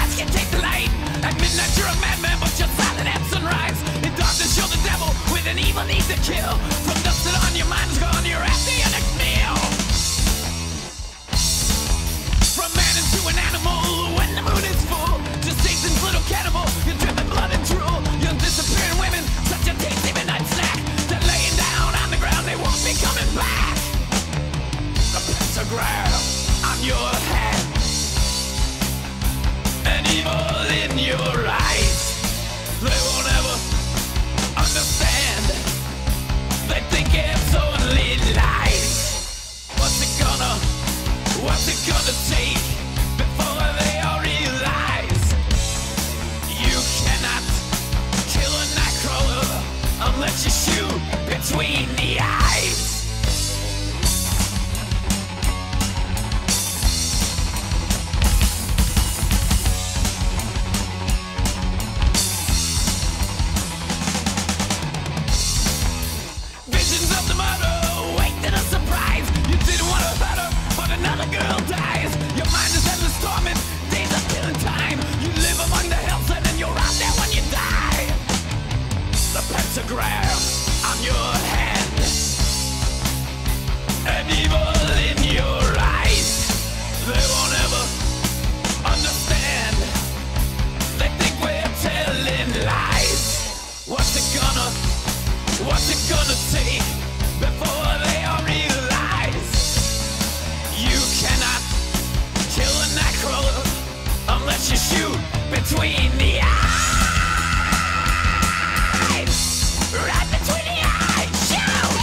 eyes can take the light. At midnight you're a madman, but you're silent at sunrise. In darkness you're the devil with an evil need to kill. From dusk till dawn your mind is gone, you're after your next meal. From man into an animal when the moon is full, just Satan's little cannibal, you're dripping blood and drool. You're disappearing women, such a tasty midnight snack. They're laying down on the ground, they won't be coming back. The pentagram on your hand, and evil in your eyes. They won't ever understand. They think it's only lies. What's it gonna take before they all realize you cannot kill a nightcrawler unless you shoot between the eyes. Visions of the murder wait to the surprise. You didn't want to hurt her, but another girl dies. Your mind is endless torment, days are killing time. You live among the hills and then you're out there when you die. The pentagram on your hand, and evil in your eyes. They won't ever understand. They think we're telling lies. What's it gonna take before they all realize you cannot kill a nightcrawler unless you shoot between the eyes. Right between the eyes, shoot!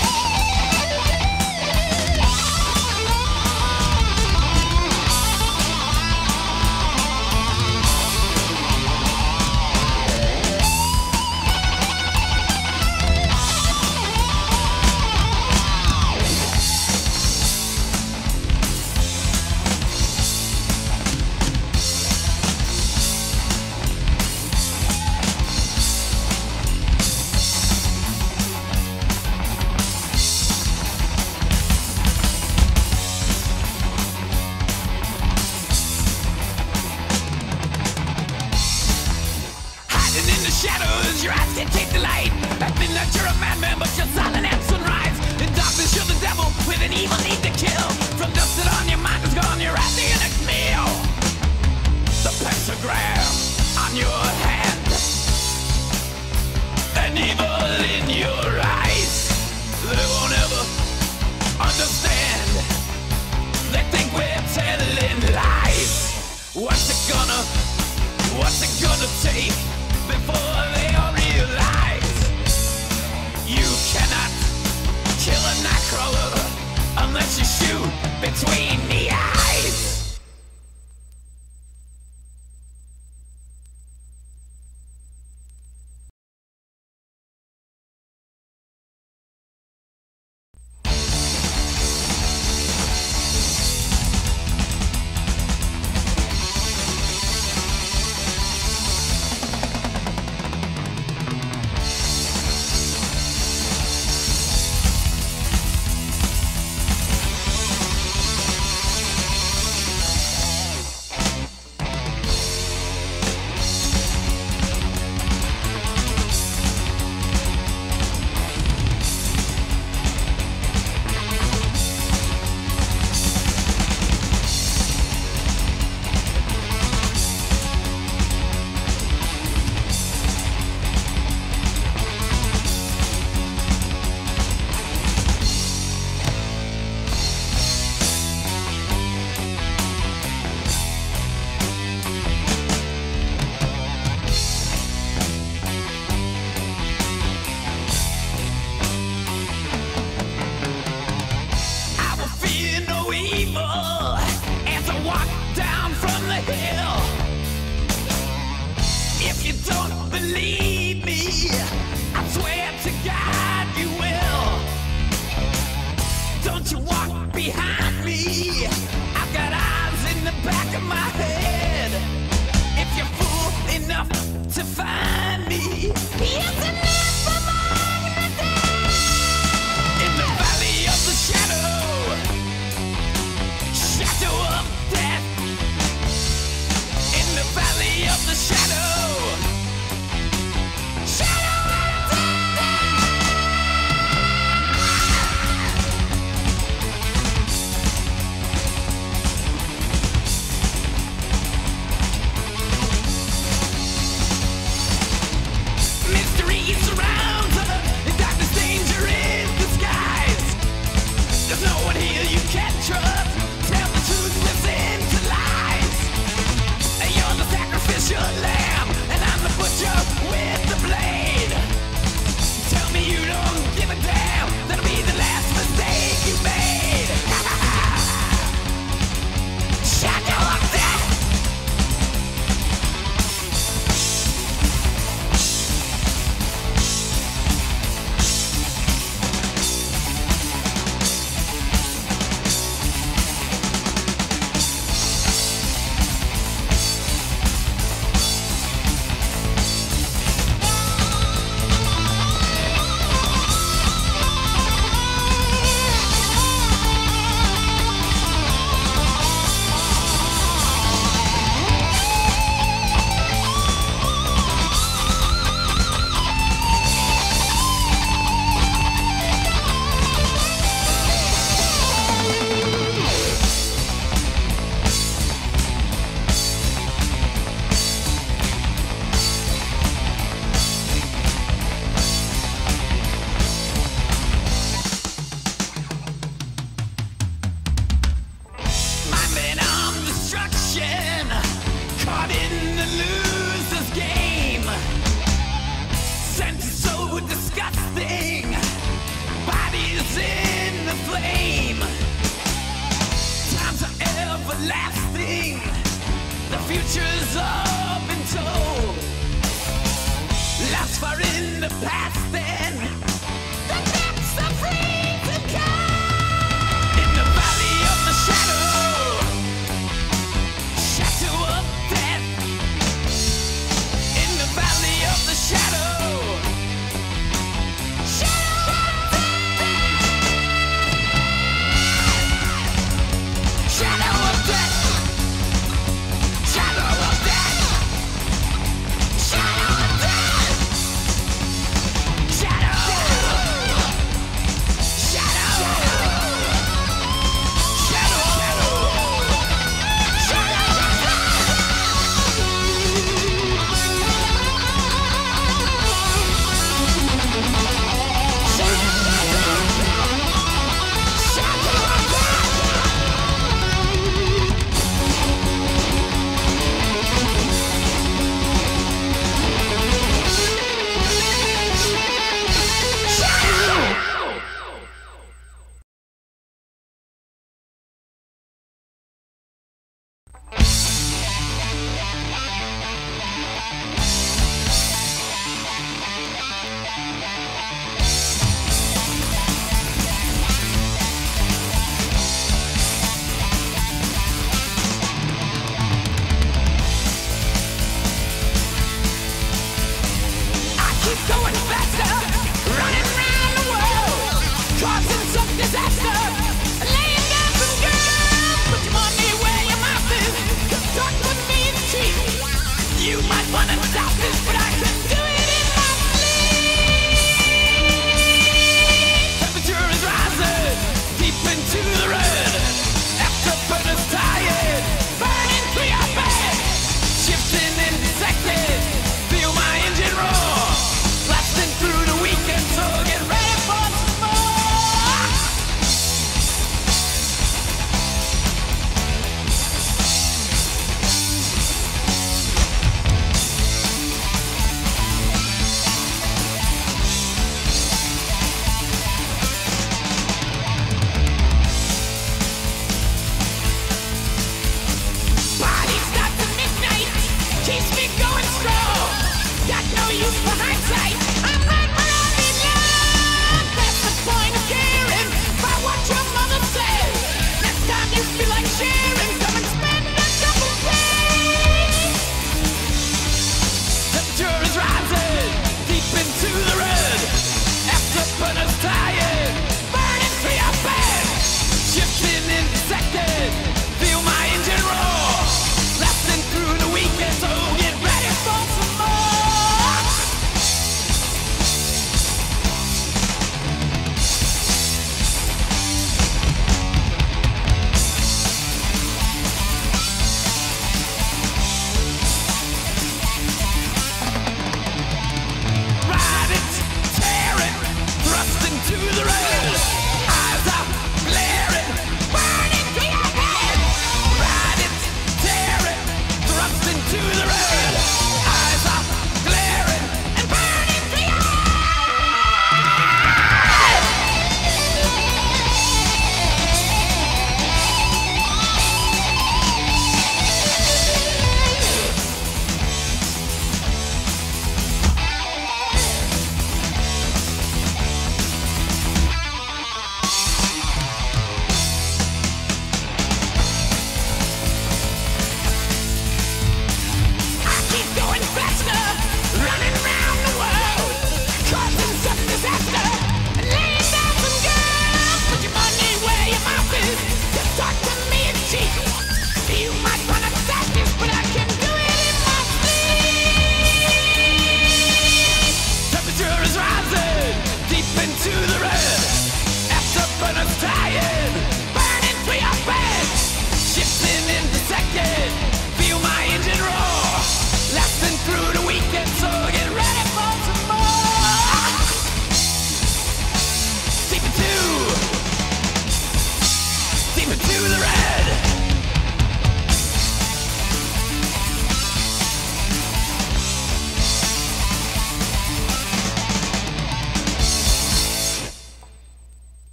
Shadows, your eyes can't take the light. At midnight you're a madman, but you're silent at sunrise. In darkness you're the devil with an evil need to kill. From dusk till dawn your mind is gone, you're after your next meal. The pentagram on your hand, and evil in your eyes. They won't ever understand. They think we're telling lies. What's it gonna take before they all realize you cannot kill a nightcrawler unless you shoot between the eyes.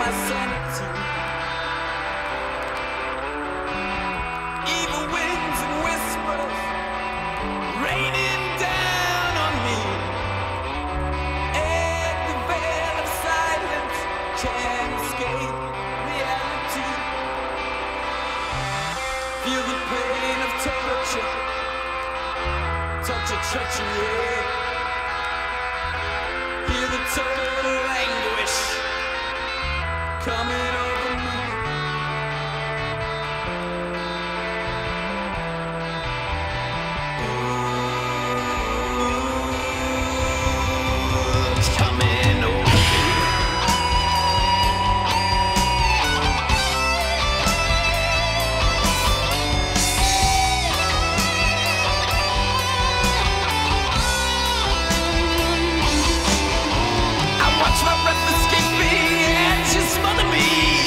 my sanity. Evil winds and whispers raining down on me. And the veil of silence can't escape reality. Feel the pain of torture, touch of treachery. Hear the total anguish coming over me. Ooh, it's coming over me. Watch my breath escape me and just smother me.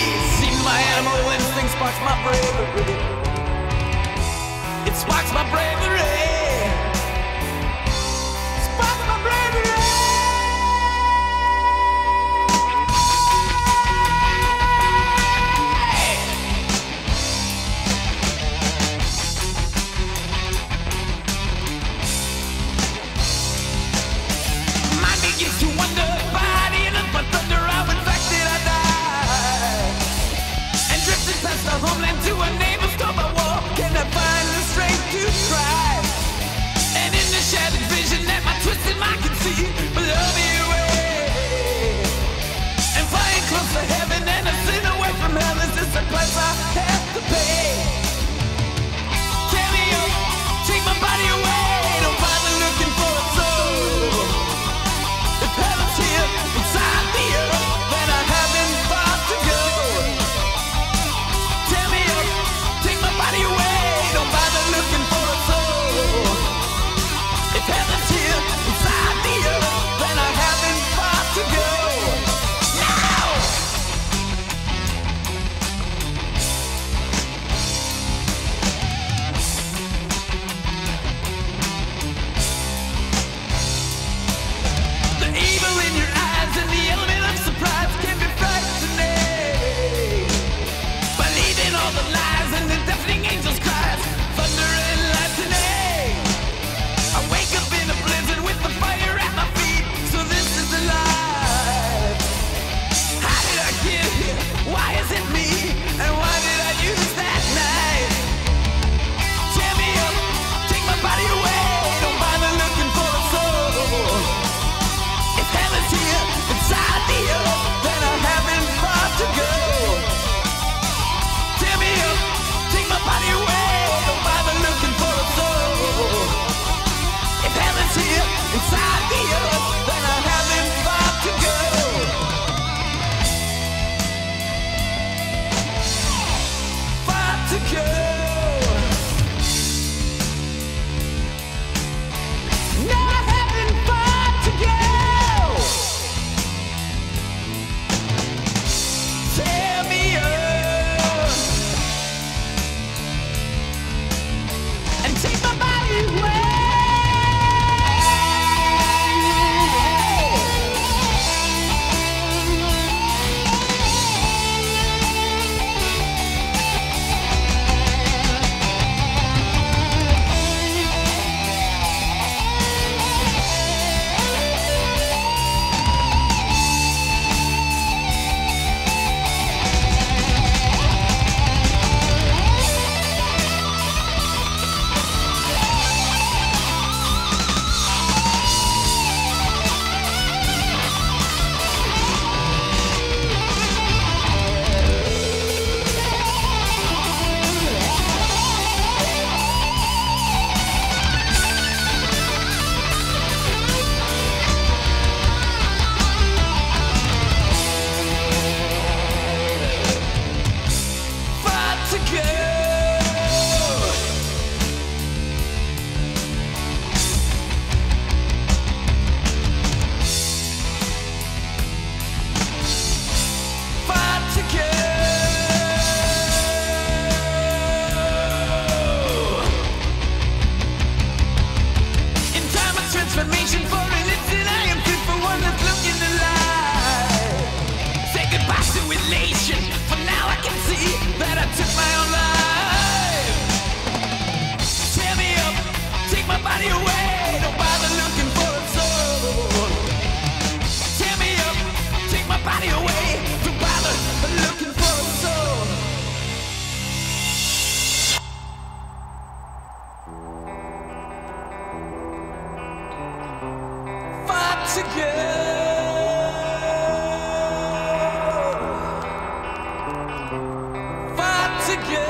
again.